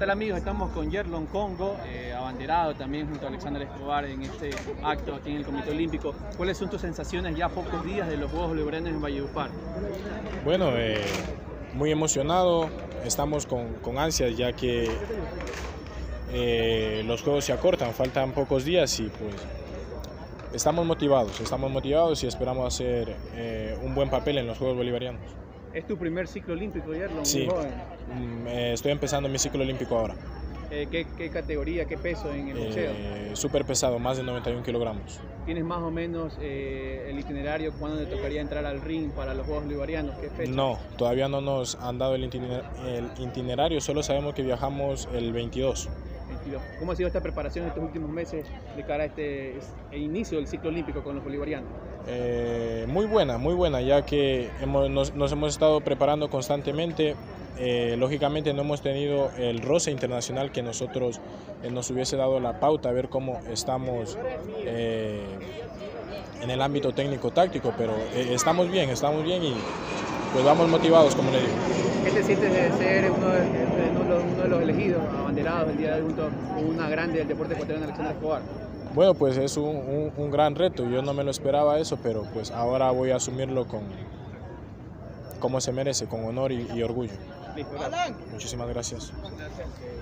tal amigos? Estamos con Yerlon Congo, abanderado también junto a Alexander Escobar en este acto aquí en el Comité Olímpico. ¿Cuáles son tus sensaciones ya a pocos días de los Juegos Bolivarianos en Valledupar? Bueno, muy emocionado, estamos con ansias ya que los Juegos se acortan, faltan pocos días y pues estamos motivados y esperamos hacer un buen papel en los Juegos Bolivarianos. ¿Es tu primer ciclo olímpico, Yerlon? Sí, estoy empezando mi ciclo olímpico ahora. ¿Qué categoría, qué peso en el boxeo? Súper pesado, más de 91 kilogramos. ¿Tienes más o menos el itinerario cuándo te tocaría entrar al ring para los Juegos Bolivarianos? ¿Qué fecha? No, todavía no nos han dado el itinerario, solo sabemos que viajamos el 22. ¿Cómo ha sido esta preparación estos últimos meses de cara a el inicio del ciclo olímpico con los bolivarianos? Muy buena, ya que nos hemos estado preparando constantemente. Lógicamente no hemos tenido el roce internacional que nosotros nos hubiese dado la pauta a ver cómo estamos en el ámbito técnico-táctico, pero estamos bien y pues vamos motivados, como le digo. ¿Qué te sientes de ser uno de los elegidos, abanderados el día de hoy junto con una grande del deporte ecuatoriano, Alexander Escobar? Bueno, pues es un gran reto, yo no me lo esperaba eso, pero pues ahora voy a asumirlo como se merece, con honor y orgullo. Listo, Muchísimas gracias.